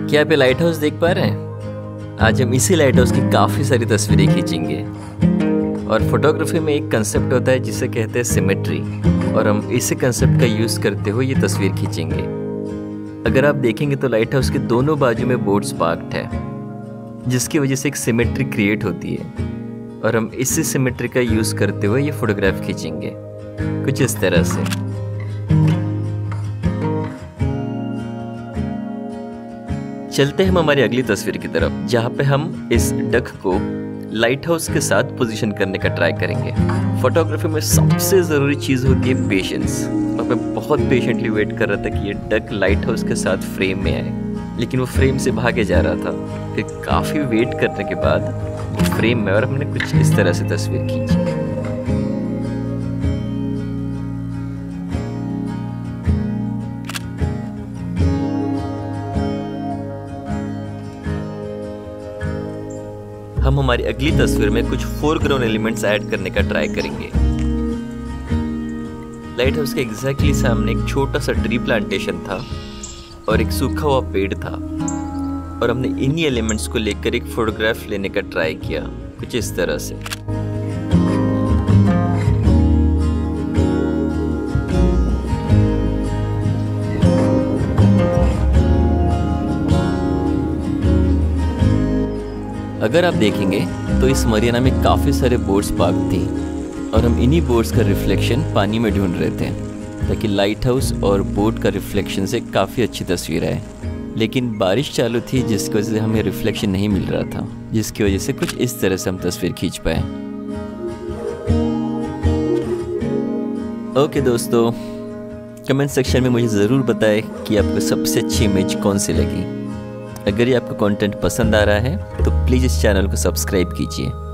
क्या आप ये लाइट हाउस देख पा रहे हैं? आज हम इसी लाइट हाउस की काफ़ी सारी तस्वीरें खींचेंगे। और फोटोग्राफी में एक कंसेप्ट होता है जिसे कहते हैं सिमेट्री, और हम इसी कंसेप्ट का यूज़ करते हुए ये तस्वीर खींचेंगे। अगर आप देखेंगे तो लाइट हाउस के दोनों बाजू में बोट्स पार्क्ड है, जिसकी वजह से एक सिमेट्री क्रिएट होती है, और हम इसी सिमेट्री का यूज़ करते हुए ये फोटोग्राफ खींचेंगे कुछ इस तरह से। चलते हैं हम हमारी अगली तस्वीर की तरफ, जहाँ पे हम इस डक को लाइट हाउस के साथ पोजीशन करने का ट्राई करेंगे। फोटोग्राफी में सबसे ज़रूरी चीज़ होती है पेशेंस, और मैं बहुत पेशेंटली वेट कर रहा था कि ये डक लाइट हाउस के साथ फ्रेम में आए, लेकिन वो फ्रेम से भागे जा रहा था। फिर काफ़ी वेट करने के बाद वो फ्रेम में, और हमने कुछ इस तरह से तस्वीर खींची। हम हमारी अगली तस्वीर में कुछ फोरग्राउंड एलिमेंट्स ऐड करने का ट्राई करेंगे। लाइट हाउस के एग्जैक्टली सामने एक छोटा सा ट्री प्लांटेशन था और एक सूखा हुआ पेड़ था, और हमने इन्हीं एलिमेंट्स को लेकर एक फोटोग्राफ लेने का ट्राई किया कुछ इस तरह से। अगर आप देखेंगे तो इस मरीना में काफ़ी सारे बोट्स पार्क थी, और हम इन्हीं बोट्स का रिफ्लेक्शन पानी में ढूंढ रहे थे, ताकि लाइट हाउस और बोट का रिफ्लेक्शन से काफ़ी अच्छी तस्वीर आए। लेकिन बारिश चालू थी, जिसकी वजह से हमें रिफ्लेक्शन नहीं मिल रहा था, जिसकी वजह से कुछ इस तरह से हम तस्वीर खींच पाए। ओके दोस्तों, कमेंट सेक्शन में मुझे ज़रूर बताएं कि आपको सबसे अच्छी इमेज कौन सी लगी। अगर ये आपको कंटेंट पसंद आ रहा है तो प्लीज़ इस चैनल को सब्सक्राइब कीजिए।